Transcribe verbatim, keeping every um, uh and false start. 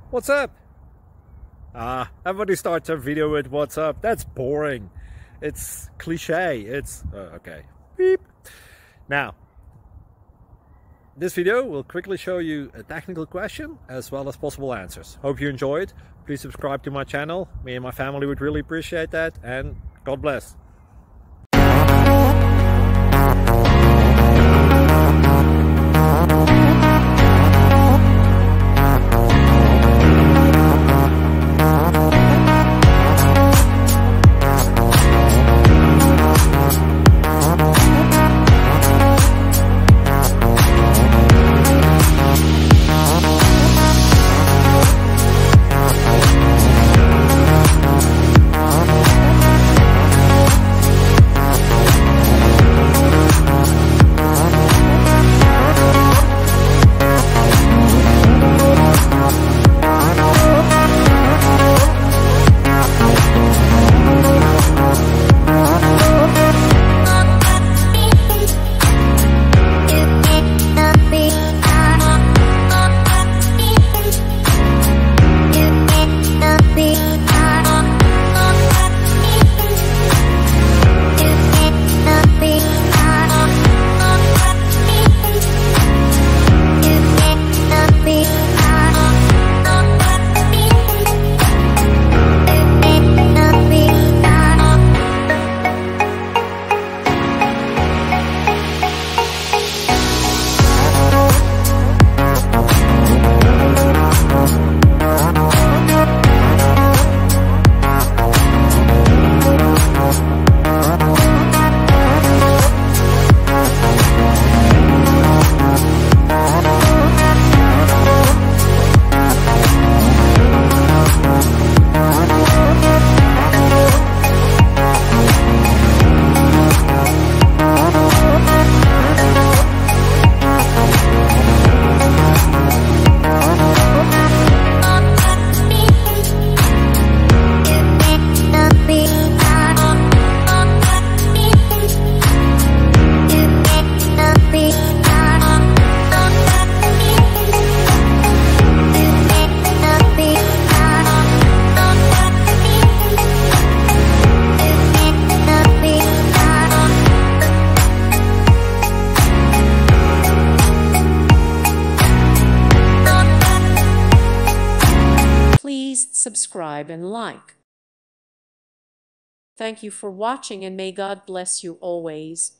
What's up? Ah, everybody starts their video with what's up. That's boring. It's cliche. It's uh, okay. Beep. Now, this video will quickly show you a technical question as well as possible answers. Hope you enjoyed. Please subscribe to my channel. Me and my family would really appreciate that, and God bless. Please subscribe and like. Thank you for watching, and may God bless you always.